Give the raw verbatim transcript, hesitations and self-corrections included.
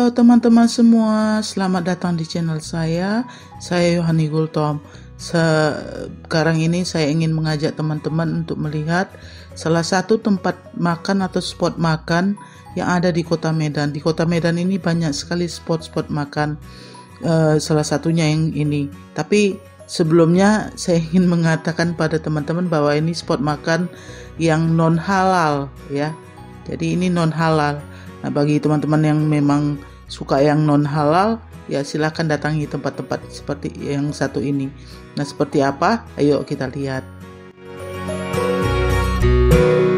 Halo teman-teman semua, selamat datang di channel saya. Saya Yohani Gultom. Sekarang ini saya ingin mengajak teman-teman untuk melihat salah satu tempat makan atau spot makan yang ada di Kota Medan. Di Kota Medan ini banyak sekali spot-spot makan, uh, salah satunya yang ini. Tapi sebelumnya saya ingin mengatakan pada teman-teman bahwa ini spot makan yang non halal ya. Jadi ini non halal. Nah, bagi teman-teman yang memang suka yang non halal, ya silakan datangi tempat-tempat seperti yang satu ini. Nah, seperti apa? Ayo kita lihat.